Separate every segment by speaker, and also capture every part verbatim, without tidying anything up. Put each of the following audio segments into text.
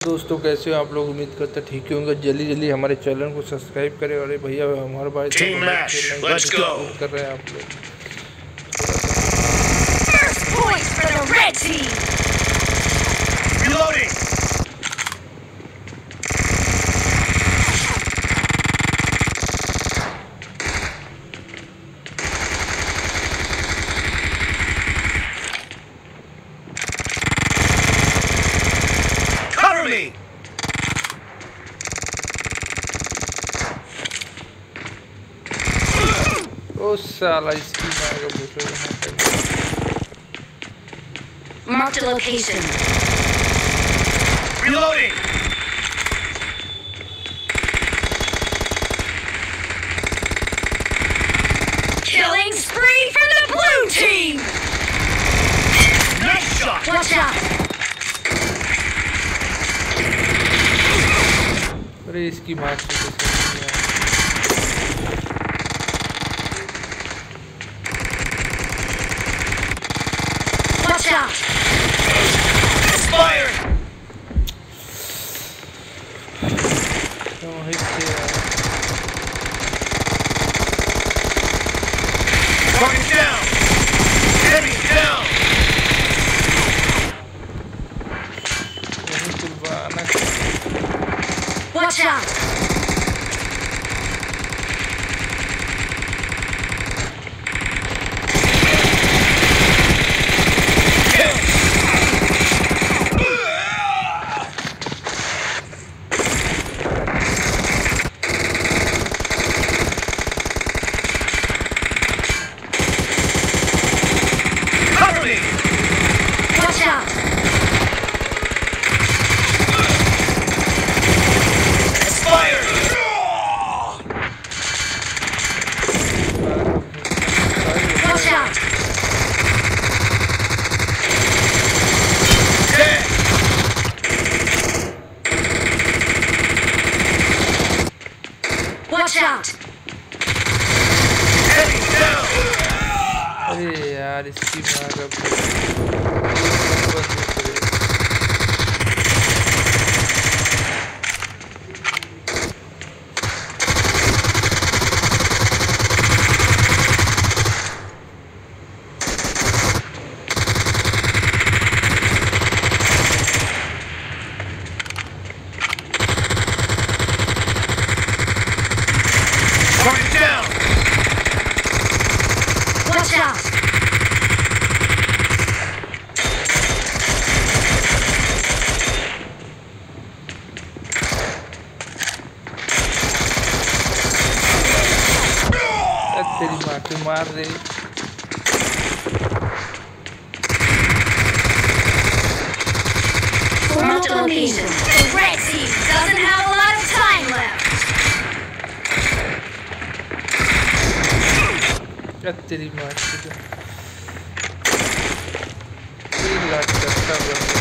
Speaker 1: दोस्तों कैसे हो आप लोग? उम्मीद करते ठीक होंगे। जल्दी जल्दी हमारे चैनल को सब्सक्राइब करें। अरे भैया हमारे भाई कर रहे हैं आप लोग।
Speaker 2: First point for the red team.
Speaker 3: Reloading. Cover me.
Speaker 1: ओ साला इसकी मार का दूसरे
Speaker 2: Marked a location.
Speaker 3: Reloading.
Speaker 2: Killing spree for the blue team.
Speaker 3: Nice shot.
Speaker 2: Watch out.
Speaker 1: अरे इसकी मार से
Speaker 2: Watch out.
Speaker 3: Fire.
Speaker 1: क्यों हिट किया?
Speaker 3: Target down. Enemy down.
Speaker 1: वहीं कुर्बाना
Speaker 2: Watch out.
Speaker 3: Cover me.
Speaker 2: Watch out.
Speaker 3: Fire.
Speaker 2: Watch out.
Speaker 3: Dead.
Speaker 2: Watch out.
Speaker 3: Enemy down.
Speaker 1: अरे यार इसकी मार का
Speaker 3: Target down.
Speaker 2: Watch out.
Speaker 1: तेरी माँ की मार दे।
Speaker 2: Marked a location. The red team doesn't have a lot of time left.
Speaker 1: तेरी माँ की तीन लाख करता हुआ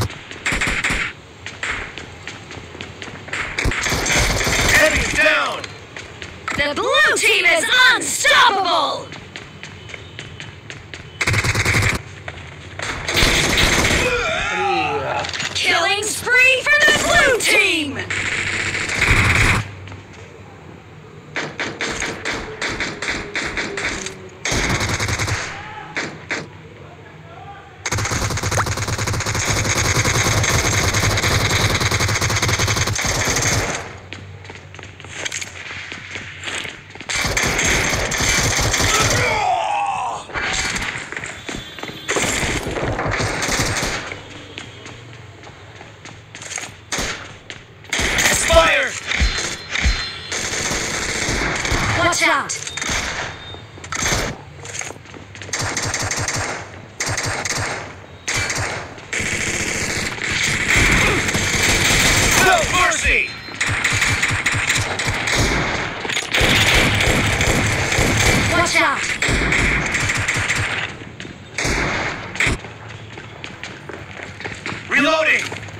Speaker 3: Enemy down.
Speaker 2: The blue team is unstoppable.
Speaker 1: अरे यार
Speaker 2: Killing spree for the blue team.
Speaker 3: Fire.
Speaker 2: Watch out.
Speaker 3: No mercy.
Speaker 2: Watch out.
Speaker 3: Reloading.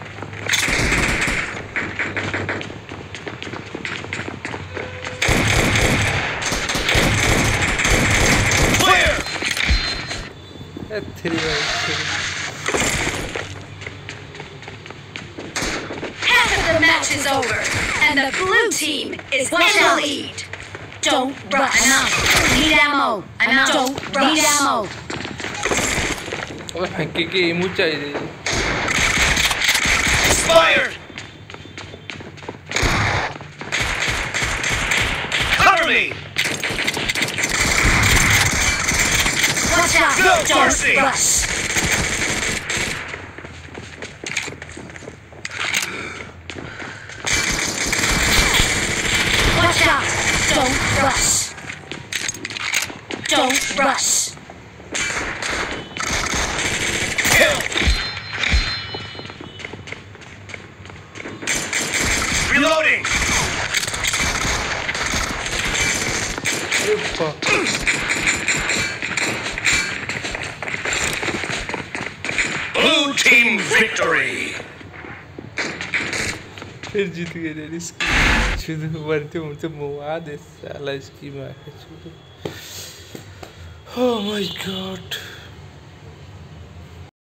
Speaker 3: Clear.
Speaker 1: तेरी
Speaker 2: is over, and the blue team is in the lead. Don't rush. I'm out. Need ammo. I'm out. Don't rush. Need ammo.
Speaker 1: ओए फेंक के emu चाहिए
Speaker 3: Expired! Cover me!
Speaker 2: Watch out.
Speaker 3: No
Speaker 2: Don't
Speaker 3: mercy.
Speaker 2: rush. Watch out. Don't rush. Don't rush.
Speaker 3: Kill! Reloading!
Speaker 1: अरे fuck
Speaker 3: Blue team victory!
Speaker 1: फिर जीत गए रे इसकी चुद मरते मुझसे मुआ दे साला इसकी माँ का चुद Oh my god